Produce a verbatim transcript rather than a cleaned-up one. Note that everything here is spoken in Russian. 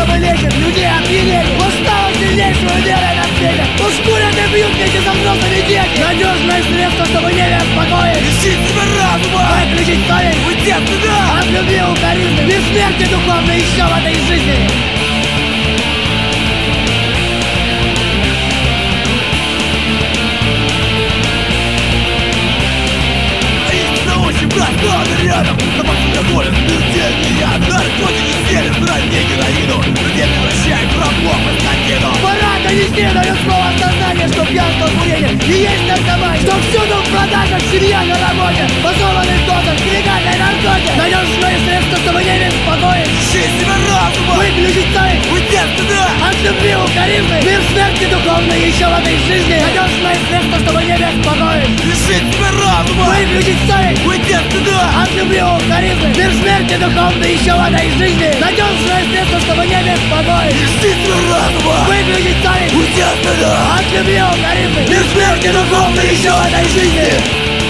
чтобы лечит людей опьянели. Устала сильнейшую верой на свете. Ускурят и бьют вместе со взрослыми дети. Надежное средство, чтобы не беспокоить. Лишить себя разума, выключить совесть, уйти оттуда. От любви укоризны, без смерти духовной еще в этой жизни. Просторно рядом, на повсюду болен, смертельный яд. Наркотики стелят, сродни героину. Людей превращает в рабов и скотину. Пора донести до людского сознания, что пьянство в курении не есть наркомания. Что всюду в продажах, семья на работе, позованный дозах, нелегальной наркотики. Надежное средство, чтобы не беспокоить. Лишить себя разума, выключить совесть, уйти оттуда. От любви укоризны, мир смерти духовной еще в этой жизни. Надежное средство, чтобы не беспокоить. Лишить себя разума, выключить совесть, уйти оттуда. От любви укоризны, мир смерти духовной еще в этой жизни. Надежное средство, чтобы не беспокоить. Лишить себя разума, выключить совесть, уйти оттуда. От любви укоризны, мир смерти духовной еще в этой жизни.